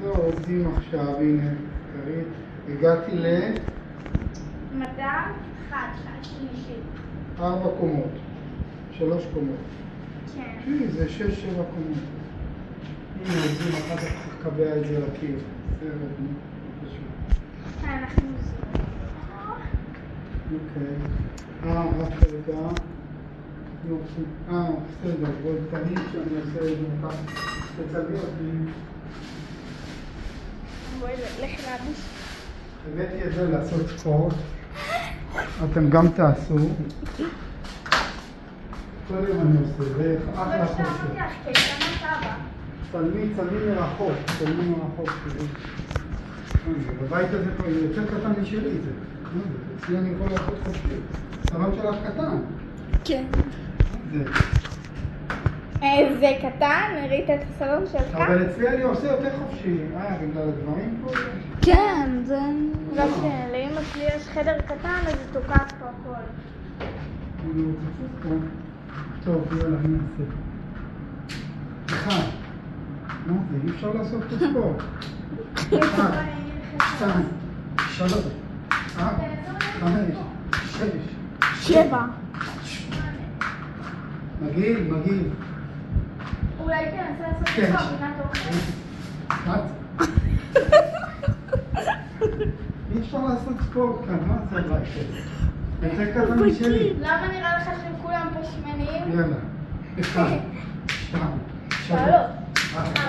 עובדים עכשיו, הנה, קרית, הגעתי מדע, שלישי. 4 קומות, 3 קומות. כן. זה 6-7 קומות. הנה, עובדים אחר כך לקבע את זה לקיר. בסדר, פשוט. אנחנו אוקיי. רק רגע. בסדר, בואי תגיד שאני עושה את זה כך. תצלבי אותי. בואי, לך להביש. הבאתי את זה לעשות ספורט. אתם גם תעשו. כל יום אני עושה, זה אחלה חושב. צלמי מרחוק, בבית הזה פה יותר קטן משלי זה. אצלי אני יכול לעשות חופשי. סלון שלך קטן. כן. זה. זה קטן? ראית את הסלון שלך? אבל אצלי אני עושה יותר חופשי. בגלל הדברים פה? כן, זה... רק לאמא שלי יש חדר קטן, אז זה תוקף פה הכל. אני רוצה פה. טוב, יאללה, אני אעשה. אחד. מה זה? אי אפשר לעשות פה ספורט. 1, 2, 3, 4, 5, 6, 7. מגעיל. אולי תנסה לעשות קומבינת אוכל? אי אפשר לעשות ספורט כאן, מה זה הבית הזה? יותר קטן משלי. למה נראה לך שהם כולם פה שמנים? יאללה. 1, 2, 3, 4.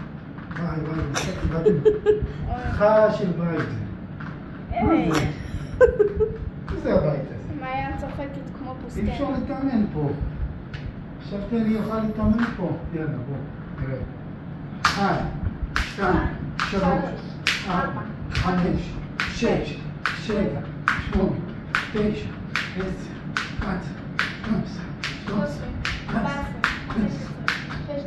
חיה של בית. מה זה הבית הזה? מעיין צוחקת כמו פוסטר. אי אפשר להתאמן פה. חשבתי אני אוכל להתאמן פה. יאללה, בוא, נראה. 1, 2, 3, 4, 5, 6, 7, 8, 9, 10, 11, 12, 13, 14,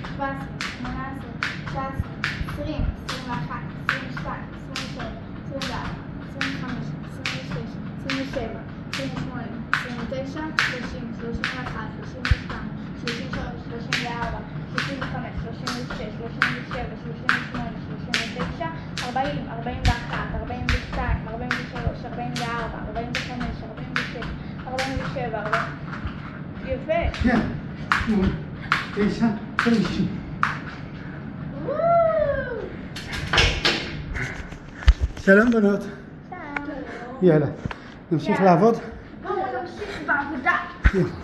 15, 16, 17, 18, 19, 20, 21, 22, 23, 24, 25, 26, 27, 28, 30, 31, 32, 33, 34, 35, 36, 37, 38, 39, 40, 41, 42, 43, 44, 45, 46, 47, 40... יפה. כן. 9, 50. שלום בנות. שלום. יאללה, נמשיך לעבוד? בואו נמשיך בעבודה.